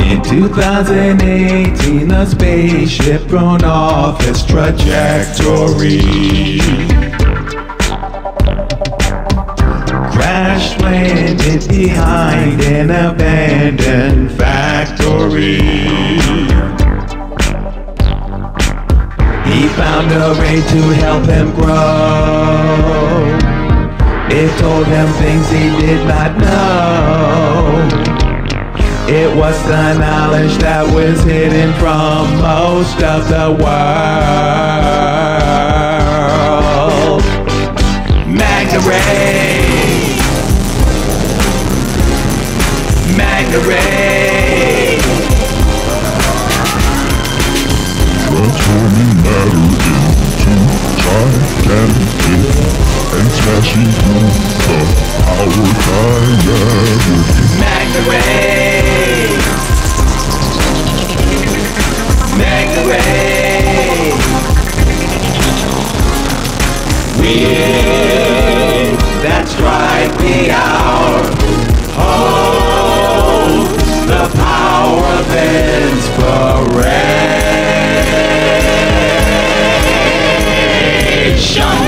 In 2018, the spaceship thrown off its trajectory, crash landed behind an abandoned factory. He found a ray to help him grow. It told him things he did not know. It was the knowledge that was hidden from most of the world. Magna Ray, Magna Ray, transforming matter into gigantic and smashing through the power dynamic. Magna Ray, Magna Ray, winds that strike the hour, hold the power of inspiration.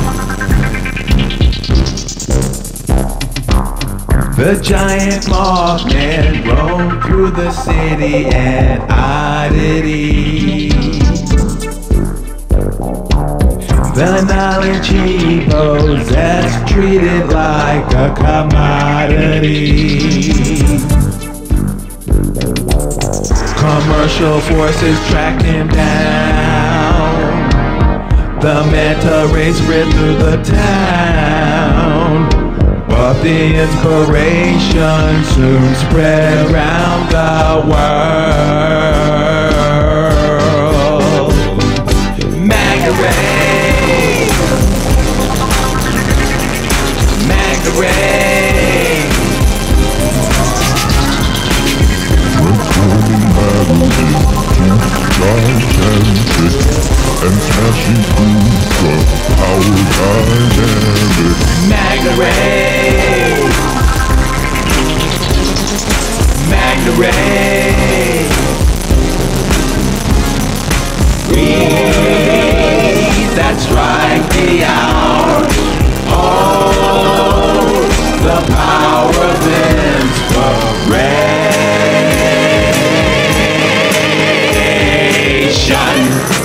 The giant Mothman roamed through the city and oddity. The knowledge he possessed treated like a commodity. Commercial forces tracked him down. The manta rays ripped through the town. But the inspiration soon spread around the world. Magna Ray, Magna Ray, transforming matter into gigantic and smashing through the power dynamic. Magna Ray, Magna Ray, winds that strike the hour, hold the power of inspiration.